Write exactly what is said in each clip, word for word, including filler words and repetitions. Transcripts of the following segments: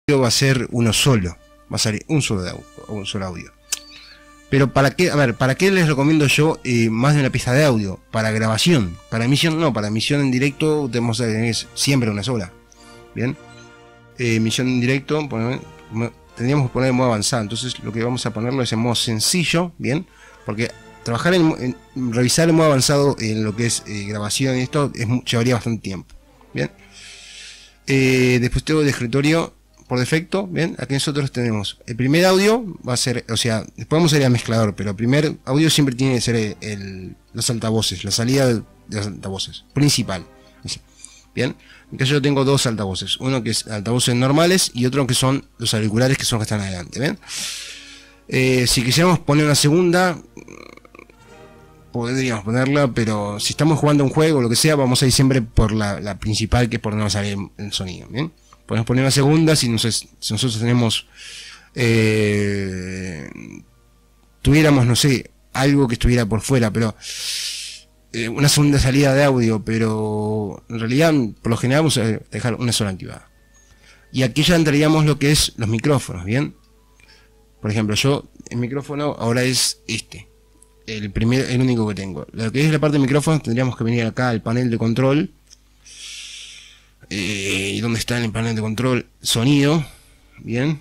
va a ser uno solo, va a salir un solo, audio, un solo audio. Pero para qué, a ver, ¿para qué les recomiendo yo eh, más de una pista de audio? Para grabación, para emisión no, para emisión en directo tenemos que siempre una sola. Bien, eh, emisión en directo, poner, tendríamos que poner en modo avanzado, entonces lo que vamos a ponerlo es en modo sencillo, bien, porque trabajar en, en revisar en modo avanzado en lo que es eh, grabación y esto es, llevaría bastante tiempo. Bien, eh, después tengo el escritorio. Por defecto, bien, aquí nosotros tenemos el primer audio, va a ser, o sea, después vamos a ir al mezclador, pero el primer audio siempre tiene que ser el, el, los altavoces, la salida de los altavoces, principal. Bien, en mi caso yo tengo dos altavoces, uno que es altavoces normales y otro que son los auriculares que son los que están adelante, ¿ven? Eh, si quisiéramos poner una segunda, podríamos ponerla, pero si estamos jugando un juego o lo que sea, vamos a ir siempre por la, la principal, que es por donde va a salir el sonido, ¿bien? Podemos poner una segunda si, nos es, si nosotros tenemos eh, tuviéramos, no sé, algo que estuviera por fuera, pero eh, una segunda salida de audio, pero en realidad por lo general vamos a dejar una sola activada. Y aquí ya entraríamos lo que es los micrófonos, ¿bien? Por ejemplo, yo el micrófono ahora es este, el primer, el único que tengo. Lo que es la parte de micrófonos tendríamos que venir acá al panel de control. Eh, ¿Dónde está en el panel de control? Sonido, bien,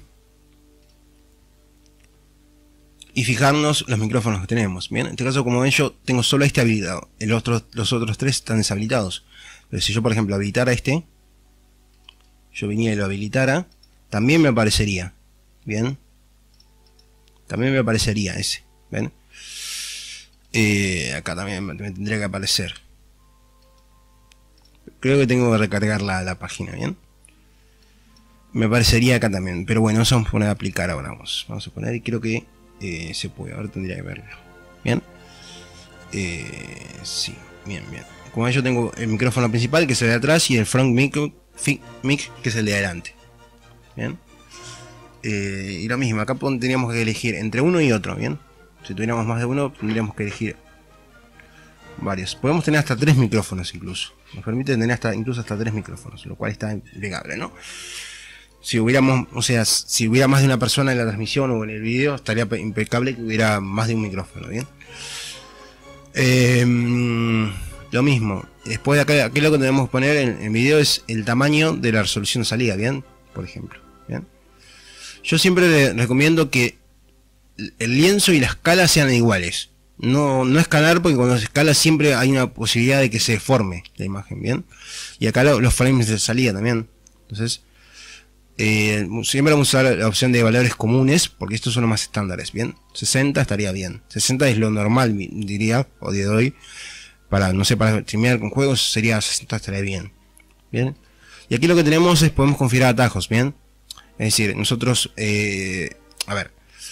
y fijarnos los micrófonos que tenemos, bien. En este caso, como ven, yo tengo solo este habilitado, el otro, los otros tres están deshabilitados. Pero si yo, por ejemplo, habilitara este, yo viniera y lo habilitara, también me aparecería, bien, también me aparecería ese, ven. Eh, acá también me tendría que aparecer. Creo que tengo que recargar la, la página, bien. Me aparecería acá también, pero bueno, eso vamos a poner a aplicar ahora. Vamos, vamos a poner y creo que eh, se puede. Ahora tendría que verlo. Bien. Eh, sí, bien, bien. Como ven, yo tengo el micrófono principal que es el de atrás y el front mic, mic que es el de adelante. Bien. Eh, y lo mismo, acá tendríamos que elegir entre uno y otro, bien. Si tuviéramos más de uno, tendríamos que elegir varios. Podemos tener hasta tres micrófonos incluso. Nos permite tener hasta incluso hasta tres micrófonos, lo cual está impecable, ¿no? Si hubiéramos, o sea, si hubiera más de una persona en la transmisión o en el video, estaría impecable que hubiera más de un micrófono, ¿bien? Eh, lo mismo. Después de acá, aquí lo que tenemos que poner en el video es el tamaño de la resolución de salida, ¿bien? Por ejemplo, ¿bien? Yo siempre le recomiendo que el lienzo y la escala sean iguales. No, no escalar, porque cuando se escala siempre hay una posibilidad de que se deforme la imagen, ¿bien? Y acá lo, los frames de salida también. Entonces, eh, siempre vamos a usar la opción de valores comunes, porque estos son los más estándares, ¿bien? sesenta estaría bien. sesenta es lo normal, diría, o de hoy. Para, no sé, para streamear con juegos sería sesenta, estaría bien. ¿Bien? Y aquí lo que tenemos es, podemos configurar atajos, ¿bien? Es decir, nosotros, eh, a ver.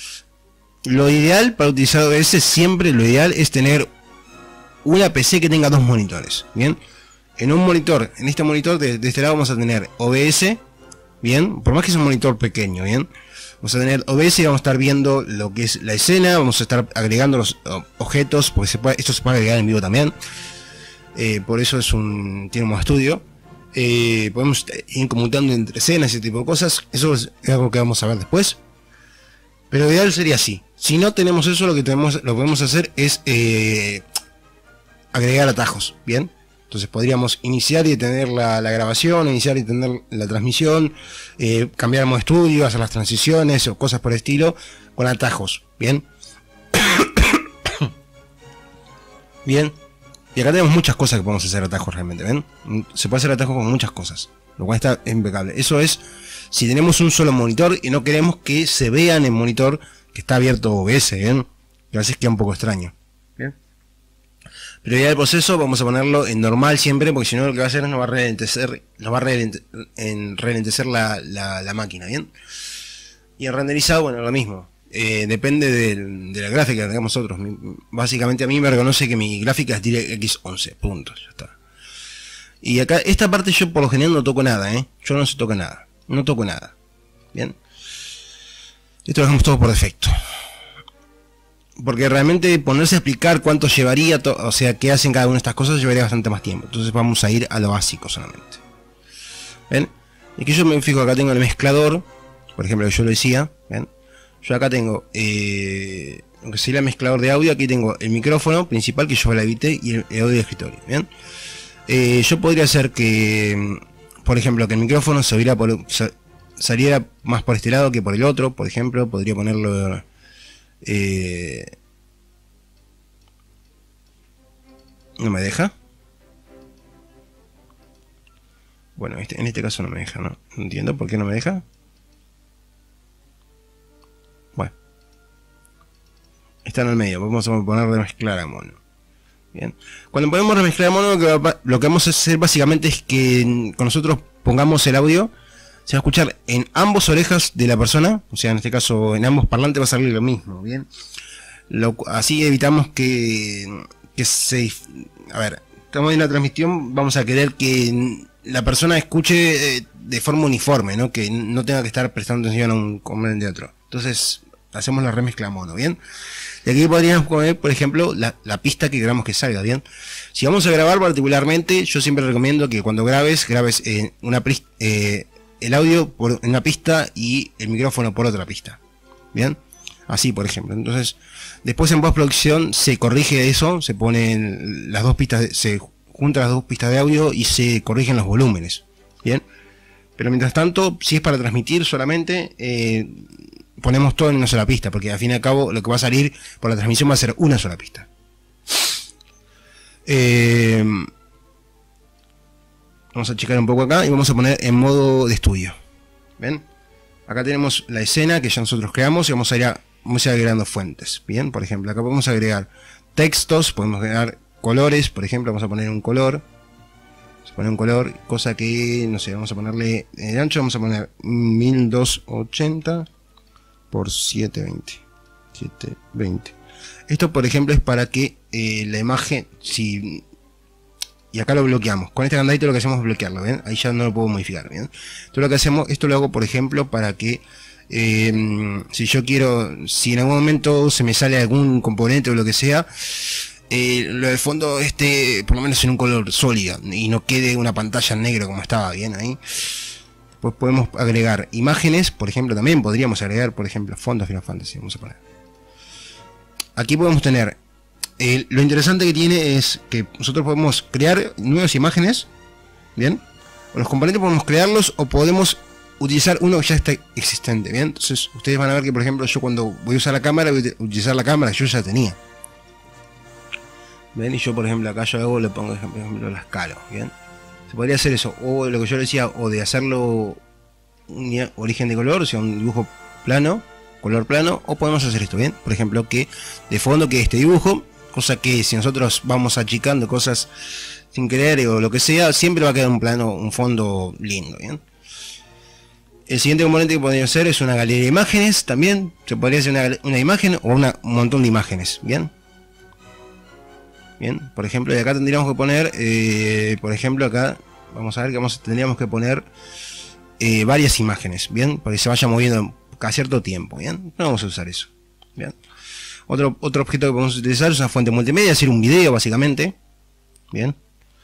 Lo ideal para utilizar O B S, siempre lo ideal es tener una P C que tenga dos monitores, bien. En un monitor, en este monitor de, de este lado vamos a tener O B S, bien, por más que sea un monitor pequeño, bien. Vamos a tener O B S y vamos a estar viendo lo que es la escena, vamos a estar agregando los objetos, porque se puede, esto se puede agregar en vivo también. Eh, por eso es un, tiene un modo estudio. Eh, podemos ir conmutando entre escenas y ese tipo de cosas, eso es algo que vamos a ver después. Pero lo ideal sería así. Si no tenemos eso, lo que tenemos, lo que podemos hacer es eh, agregar atajos, ¿bien? Entonces podríamos iniciar y detener la, la grabación, iniciar y detener la transmisión, eh, cambiar modo estudio, hacer las transiciones o cosas por el estilo, con atajos, ¿bien? Bien. Y acá tenemos muchas cosas que podemos hacer atajos realmente, ¿ven? Se puede hacer atajos con muchas cosas, lo cual está impecable. Eso es si tenemos un solo monitor y no queremos que se vea en el monitor que está abierto O B S, ¿bien? Que a veces queda un poco extraño, ¿bien? Pero ya el proceso vamos a ponerlo en normal siempre, porque si no lo que va a hacer es nos va a relentecer, nos va a relentecer la, la, la máquina, ¿bien? Y en renderizado, bueno, lo mismo. Eh, depende de, de la gráfica que tengamos nosotros. Básicamente a mí me reconoce que mi gráfica es DirectX once, punto, ya está. Y acá, esta parte yo por lo general no toco nada, ¿eh? Yo no se toca nada. No toco nada. Bien. Esto lo dejamos todo por defecto. Porque realmente ponerse a explicar cuánto llevaría, o sea, qué hacen cada una de estas cosas, llevaría bastante más tiempo. Entonces vamos a ir a lo básico solamente. ¿Ven? Y que yo me fijo, acá tengo el mezclador, por ejemplo, yo lo decía, ¿bien? Yo acá tengo, eh, aunque sea el mezclador de audio, aquí tengo el micrófono principal que yo la evité y el, el audio de escritorio, ¿bien? Eh, yo podría hacer que, por ejemplo, que el micrófono saliera, por, saliera más por este lado que por el otro, por ejemplo, podría ponerlo... Eh, no me deja. Bueno, este, en este caso no me deja, ¿no? No entiendo por qué no me deja. Bueno. Está en el medio, vamos a poner remezclar a mono. Bien. Cuando ponemos remezclar a mono, lo que, va, lo que vamos a hacer básicamente es que con nosotros pongamos el audio, se va a escuchar en ambas orejas de la persona, o sea, en este caso en ambos parlantes va a salir lo mismo, ¿bien? Lo, así evitamos que, que se... A ver, estamos en la transmisión, vamos a querer que la persona escuche eh, de forma uniforme, ¿no? Que no tenga que estar prestando atención a un componente de otro. Entonces, hacemos la remezcla a mono, ¿bien? Y aquí podríamos poner, por ejemplo, la, la pista que queramos que salga, ¿bien? Si vamos a grabar particularmente, yo siempre recomiendo que cuando grabes, grabes eh, una eh, el audio por una pista y el micrófono por otra pista, ¿bien? Así, por ejemplo. Entonces, después en postproducción se corrige eso, se ponen las dos pistas, de, se juntan las dos pistas de audio y se corrigen los volúmenes, ¿bien? Pero mientras tanto, si es para transmitir solamente, eh, ponemos todo en una sola pista, porque al fin y al cabo lo que va a salir por la transmisión va a ser una sola pista. Eh, vamos a checar un poco acá y vamos a poner en modo de estudio. ¿Ven? Acá tenemos la escena que ya nosotros creamos y vamos a ir, a, vamos a ir agregando fuentes. Bien, por ejemplo, acá podemos agregar textos, podemos agregar colores, por ejemplo, vamos a poner un color. Vamos a poner un color, cosa que, no sé, vamos a ponerle en el ancho, vamos a poner mil doscientos ochenta por setecientos veinte. setecientos veinte. Esto, por ejemplo, es para que eh, la imagen, si... Y acá lo bloqueamos. Con este candadito lo que hacemos es bloquearlo, ¿ven? Ahí ya no lo puedo modificar, ¿bien? Entonces lo que hacemos, esto lo hago, por ejemplo, para que eh, si yo quiero, si en algún momento se me sale algún componente o lo que sea, eh, lo de fondo esté por lo menos en un color sólido y no quede una pantalla en negro como estaba, ¿bien? Ahí. Pues podemos agregar imágenes, por ejemplo, también podríamos agregar, por ejemplo, fondos Final Fantasy, vamos a poner. Aquí podemos tener... Eh, lo interesante que tiene es que nosotros podemos crear nuevas imágenes, bien, o los componentes podemos crearlos o podemos utilizar uno que ya está existente, bien. Entonces ustedes van a ver que, por ejemplo, yo cuando voy a usar la cámara, voy a utilizar la cámara que yo ya tenía, bien, y yo, por ejemplo, acá yo hago, le pongo, por ejemplo, la escalo, bien. Se podría hacer eso, o lo que yo decía, o de hacerlo un origen de color, o sea, un dibujo plano, color plano, o podemos hacer esto, bien, por ejemplo, que de fondo quede este dibujo. Cosa que si nosotros vamos achicando cosas sin querer o lo que sea, siempre va a quedar un plano, un fondo lindo, ¿bien? El siguiente componente que podría hacer es una galería de imágenes, también se podría hacer una, una imagen o una, un montón de imágenes, ¿bien? Bien, por ejemplo, y acá tendríamos que poner, eh, por ejemplo, acá, vamos a ver que vamos, tendríamos que poner eh, varias imágenes, ¿bien? Para que se vaya moviendo cada cierto tiempo, ¿bien? No vamos a usar eso, ¿bien? Otro, otro objeto que podemos utilizar es una fuente multimedia, hacer un video básicamente. Bien.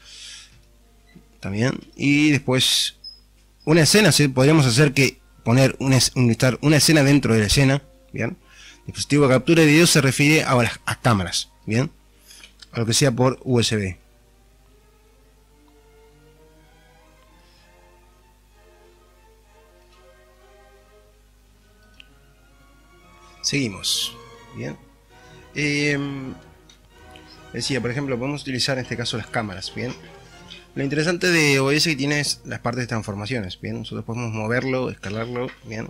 También. Y después una escena, ¿sí? Podríamos hacer que poner una, una escena dentro de la escena. Bien. Dispositivo de captura de video se refiere a las a cámaras. Bien. A lo que sea por U S B. Seguimos. Bien. Eh, decía, por ejemplo, podemos utilizar en este caso las cámaras, bien. Lo interesante de O B S que tiene es las partes de transformaciones, bien. Nosotros podemos moverlo, escalarlo, bien.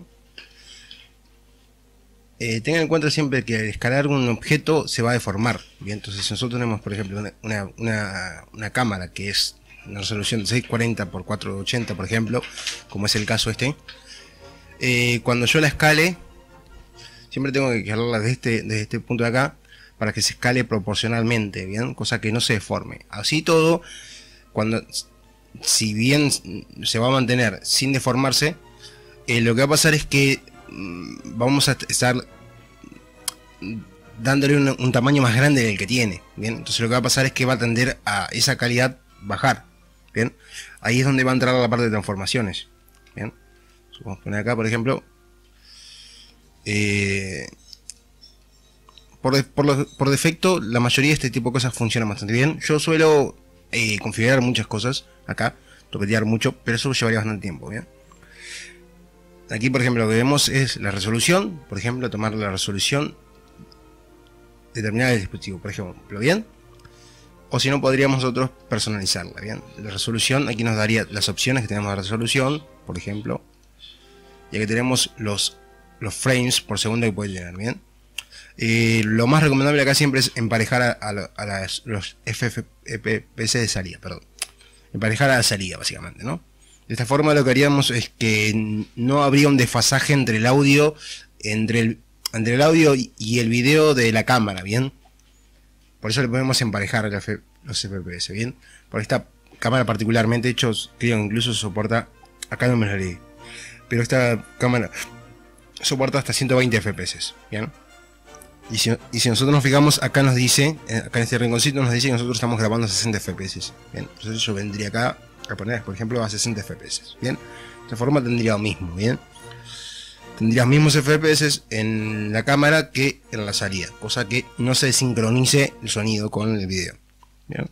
Eh, tengan en cuenta siempre que al escalar un objeto se va a deformar, bien. Entonces, si nosotros tenemos, por ejemplo, una, una, una, una cámara que es una resolución de seiscientos cuarenta por cuatrocientos ochenta, por ejemplo, como es el caso este, eh, cuando yo la escale, siempre tengo que escalarla desde este, desde este punto de acá para que se escale proporcionalmente, bien, cosa que no se deforme. Así todo, cuando, si bien se va a mantener sin deformarse, eh, lo que va a pasar es que mmm, vamos a estar dándole un, un tamaño más grande del que tiene, bien. Entonces lo que va a pasar es que va a tender a esa calidad bajar, bien. Ahí es donde va a entrar la parte de transformaciones, bien. Vamos a poner acá, por ejemplo, Eh, por, de, por, lo, por defecto, la mayoría de este tipo de cosas funcionan bastante bien. Yo suelo eh, configurar muchas cosas acá, toquetear mucho, pero eso llevaría bastante tiempo, ¿bien? Aquí, por ejemplo, lo que vemos es la resolución. Por ejemplo, tomar la resolución, determinar el dispositivo, por ejemplo, ¿bien? O si no, podríamos nosotros personalizarla, ¿bien? La resolución, aquí nos daría las opciones que tenemos de resolución, por ejemplo. Y aquí tenemos los, los frames por segundo que puede tener, ¿bien? Eh, lo más recomendable acá siempre es emparejar a, a, a las, los F P S de salida, perdón. Emparejar a la salida, básicamente, ¿no? De esta forma lo que haríamos es que no habría un desfasaje entre el audio, entre el, entre el audio y el video de la cámara, ¿bien? Por eso le podemos emparejar los F P S, ¿bien? Por esta cámara particularmente, de hecho, creo que incluso soporta, acá no me lo leí, pero esta cámara soporta hasta ciento veinte F P S, ¿bien? Y si, y si nosotros nos fijamos, acá nos dice, acá en este rinconcito nos dice que nosotros estamos grabando a sesenta F P S, ¿bien? Entonces yo vendría acá a poner, por ejemplo, a sesenta F P S, ¿bien? De esta forma tendría lo mismo, ¿bien? Tendría los mismos F P S en la cámara que en la salida, cosa que no se sincronice el sonido con el video, ¿bien?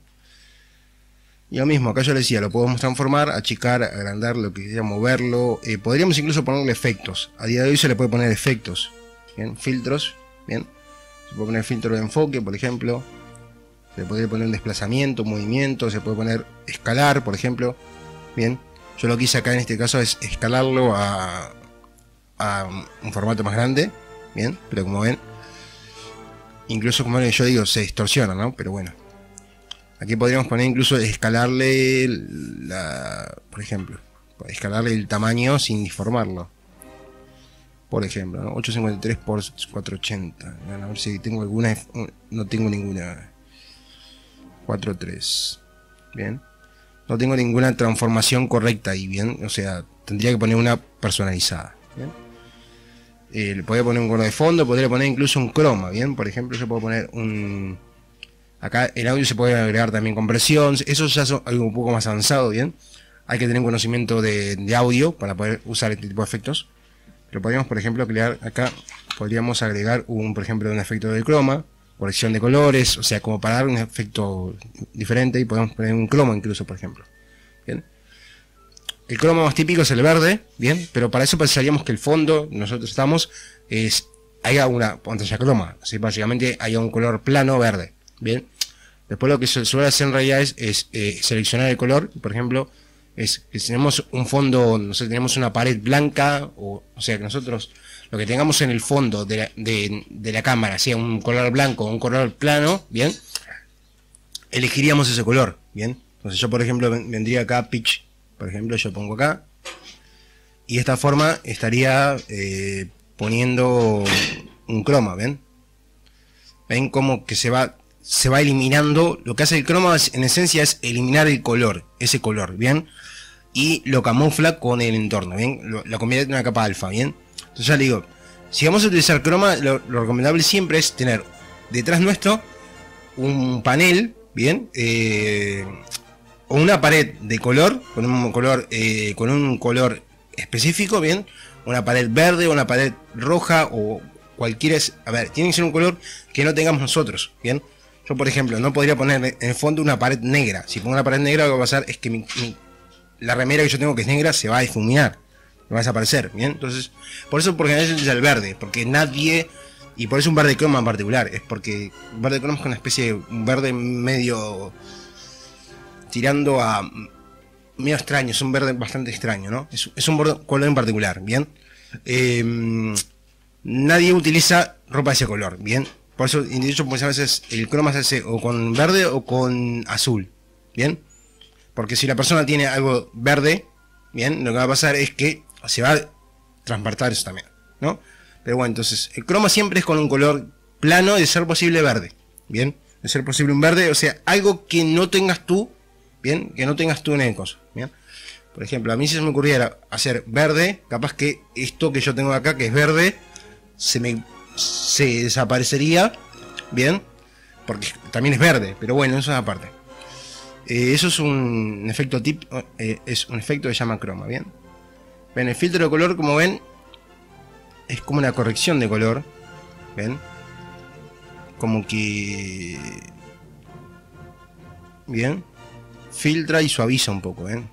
Y lo mismo, acá yo le decía, lo podemos transformar, achicar, agrandar, lo que quiera, moverlo. Eh, podríamos incluso ponerle efectos. A día de hoy se le puede poner efectos, ¿bien? Filtros, ¿bien? Se puede poner filtro de enfoque, por ejemplo. Se le puede poner un desplazamiento, movimiento, se puede poner escalar, por ejemplo, ¿bien? Yo lo que hice acá en este caso es escalarlo a, a un formato más grande, ¿bien? Pero como ven, incluso como yo digo, se distorsiona, ¿no? Pero bueno. Aquí podríamos poner incluso escalarle la, por ejemplo, escalarle el tamaño sin deformarlo. Por ejemplo, ¿no? ochocientos cincuenta y tres por cuatrocientos ochenta. A ver si tengo alguna. No tengo ninguna. cuatrocientos tres. Bien. No tengo ninguna transformación correcta ahí, bien. O sea, tendría que poner una personalizada. Bien. Eh, le podría poner un color de fondo, podría poner incluso un croma, bien. Por ejemplo, yo puedo poner un. Acá el audio se puede agregar también compresión. Eso ya es algo un poco más avanzado, bien. Hay que tener conocimiento de, de audio para poder usar este tipo de efectos. Pero podríamos, por ejemplo, crear acá, podríamos agregar un, por ejemplo, un efecto de croma, corrección de colores, o sea, como para dar un efecto diferente, y podemos poner un croma incluso, por ejemplo. Bien. El croma más típico es el verde, bien, pero para eso pensaríamos que el fondo, nosotros estamos, es haya una pantalla croma, así básicamente haya un color plano verde, bien. Después lo que se suele hacer en realidad es, es eh, seleccionar el color, por ejemplo, es que si tenemos un fondo, no sé, tenemos una pared blanca, o, o sea que nosotros lo que tengamos en el fondo de la, de, de la cámara, sea un color blanco o un color plano, bien, elegiríamos ese color, bien. Entonces yo, por ejemplo, vendría acá pitch, por ejemplo, yo pongo acá, y de esta forma estaría eh, poniendo un croma, ven, ven como que se va se va eliminando. Lo que hace el croma es, en esencia, es eliminar el color, ese color, bien, y lo camufla con el entorno, bien, lo, lo convierte en una capa alfa, bien. Entonces ya le digo, si vamos a utilizar croma, lo, lo recomendable siempre es tener detrás nuestro un panel, bien, eh, o una pared de color, con un color, eh, con un color específico, bien, una pared verde, una pared roja, o cualquiera, a ver, tiene que ser un color que no tengamos nosotros, bien. Yo, por ejemplo, no podría poner en el fondo una pared negra. Si pongo una pared negra, lo que va a pasar es que mi, mi, la remera que yo tengo, que es negra, se va a difuminar, va a desaparecer, ¿bien? Entonces, por eso, porque es el verde, porque nadie, y por eso un verde croma en particular, es porque un verde croma es una especie de un verde medio tirando a medio extraño, es un verde bastante extraño, ¿no? Es, es un color en particular, ¿bien? Eh, nadie utiliza ropa de ese color, ¿bien? Por eso, de hecho, pues a veces el croma se hace o con verde o con azul, ¿bien? Porque si la persona tiene algo verde, ¿bien? Lo que va a pasar es que se va a transportar eso también, ¿no? Pero bueno, entonces, el croma siempre es con un color plano, de ser posible verde, ¿bien? De ser posible un verde, o sea, algo que no tengas tú, ¿bien? Que no tengas tú en el coso, ¿bien? Por ejemplo, a mí si se me ocurriera hacer verde, capaz que esto que yo tengo acá, que es verde, se me... se desaparecería, bien, porque también es verde, pero bueno, eso es aparte. Eh, eso es un efecto tip, eh, es un efecto que se llama croma, bien. Ven, el filtro de color, como ven, es como una corrección de color. ¿Ven? Como que... Bien. Filtra y suaviza un poco, ¿ven?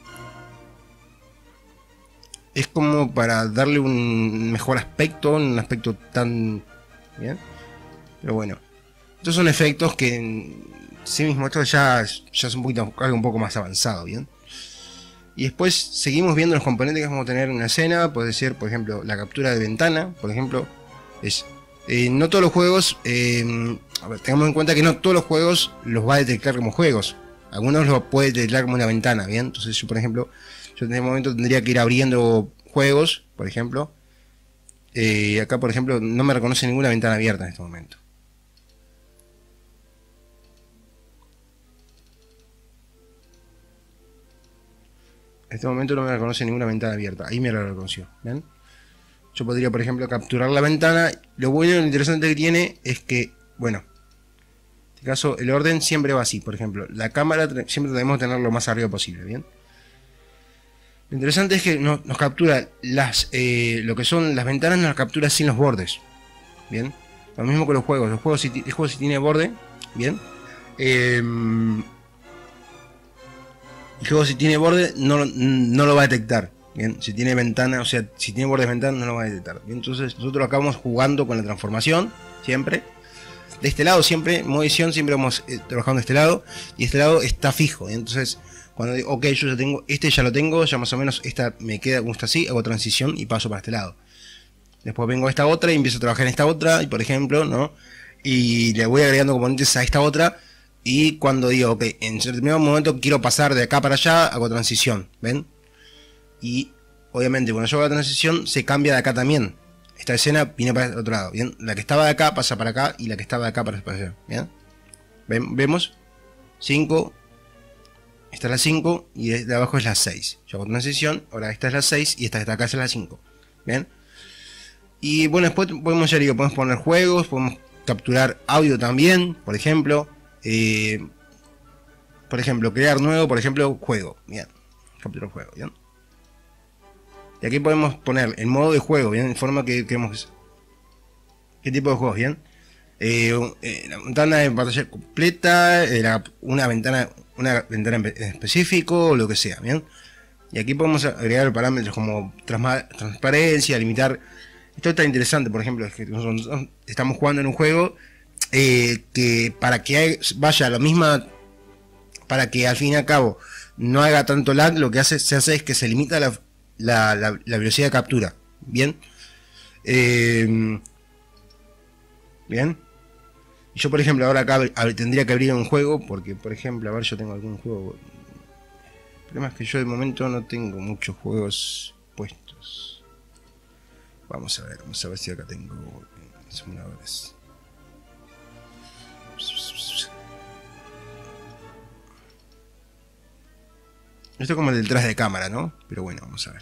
Es como para darle un mejor aspecto, un aspecto tan... Bien. Pero bueno. Estos son efectos que en sí mismo, esto ya, ya es un poquito, algo un poco más avanzado, ¿bien? Y después seguimos viendo los componentes que vamos a tener en una escena. Puede ser, por ejemplo, la captura de ventana, por ejemplo. Es, eh, no todos los juegos, eh, a ver, tengamos en cuenta que no todos los juegos los va a detectar como juegos. Algunos los puede detectar como una ventana, ¿bien? Entonces yo, por ejemplo, yo en este momento tendría que ir abriendo juegos, por ejemplo. Eh, acá, por ejemplo, no me reconoce ninguna ventana abierta en este momento. En este momento no me reconoce ninguna ventana abierta. Ahí me la reconoció. ¿Ven? Yo podría, por ejemplo, capturar la ventana. Lo bueno y lo interesante que tiene es que, bueno, en este caso el orden siempre va así. Por ejemplo, la cámara siempre debemos tener lo más arriba posible. ¿Bien? Lo interesante es que nos, nos captura las, eh, lo que son las ventanas, nos las captura sin los bordes. Bien. Lo mismo con los juegos. Los juegos, si, el juego si tiene borde, bien. Eh, El juego si tiene borde no, no lo va a detectar. Bien, si tiene ventana, o sea, si tiene borde de ventana no lo va a detectar. Bien, entonces nosotros acá vamos jugando con la transformación, siempre. De este lado siempre, en modo edición, siempre vamos eh, trabajando de este lado. Y este lado está fijo. ¿Bien? Entonces, cuando digo, ok, yo ya tengo, este ya lo tengo, ya más o menos esta me queda como está así, hago transición y paso para este lado. Después vengo a esta otra y empiezo a trabajar en esta otra, y por ejemplo, ¿no? Y le voy agregando componentes a esta otra. Y cuando digo, ok, en determinado momento quiero pasar de acá para allá, hago transición, ¿ven? Y obviamente cuando yo hago la transición se cambia de acá también. Esta escena viene para el otro lado, ¿bien? La que estaba de acá pasa para acá y la que estaba de acá pasa para allá, ¿bien? ¿Ven? ¿Vemos? cinco, esta es la cinco y de abajo es la seis. Yo hago transición, ahora esta es la seis y esta que está acá es la cinco, ¿bien? Y bueno, después podemos, ya digo, podemos poner juegos, podemos capturar audio también, por ejemplo. Eh, por ejemplo, crear nuevo, por ejemplo, juego. Bien, capturar juego, bien. Y aquí podemos poner el modo de juego, bien, en forma que queremos. ¿Qué tipo de juegos? Bien. Eh, eh, la ventana de pantalla completa, eh, la, una ventana, una ventana en específico, o lo que sea, bien. Y aquí podemos agregar parámetros como transparencia, limitar. Esto está interesante, por ejemplo, es que nosotros estamos jugando en un juego. Eh, que para que vaya a la misma, para que al fin y al cabo no haga tanto lag, lo que hace, se hace es que se limita la, la, la, la velocidad de captura. Bien, eh, bien. Y yo, por ejemplo, ahora acá tendría que abrir un juego, porque, por ejemplo, a ver, yo tengo algún juego. El problema es que yo de momento no tengo muchos juegos puestos. Vamos a ver, vamos a ver si acá tengo simuladores. Esto es como el detrás de cámara, ¿no? Pero bueno, vamos a ver.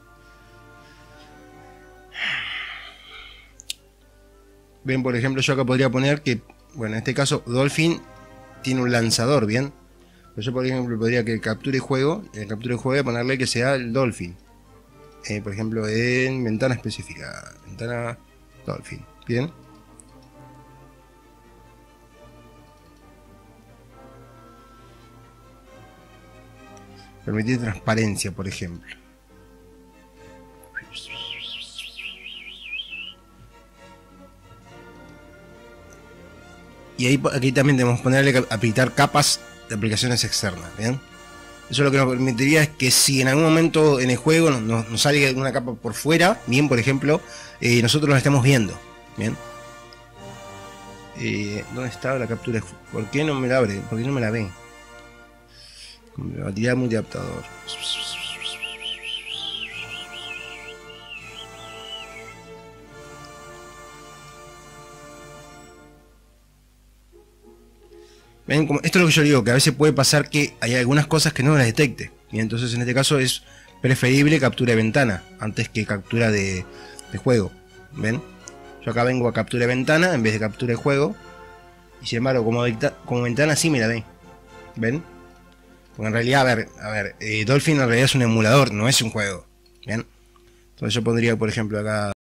Ven, por ejemplo, yo acá podría poner que, bueno, en este caso Dolphin tiene un lanzador, ¿bien? Pero yo, por ejemplo, podría que capture juego, en el capture juego ponerle que sea el Dolphin. Eh, por ejemplo, en ventana específica, ventana Dolphin, ¿bien? Permitir transparencia, por ejemplo. Y ahí, aquí también debemos ponerle que habilitar capas de aplicaciones externas, ¿bien? Eso lo que nos permitiría es que si en algún momento en el juego nos, nos sale una capa por fuera, bien, por ejemplo, eh, nosotros la estamos viendo, ¿bien? Eh, ¿Dónde está la captura? ¿Por qué no me la abre? ¿Por qué no me la ve? Batería multiadaptador. ¿Ven? Como, esto es lo que yo digo, que a veces puede pasar que hay algunas cosas que no las detecte. Y entonces en este caso es preferible captura de ventana antes que captura de, de juego. ¿Ven? Yo acá vengo a captura de ventana en vez de captura de juego. Y sin embargo, como, como ventana sí me la ve. ¿Ven? Porque en realidad, a ver, a ver, eh, Dolphin en realidad es un emulador, no es un juego. ¿Bien? Entonces yo pondría, por ejemplo, acá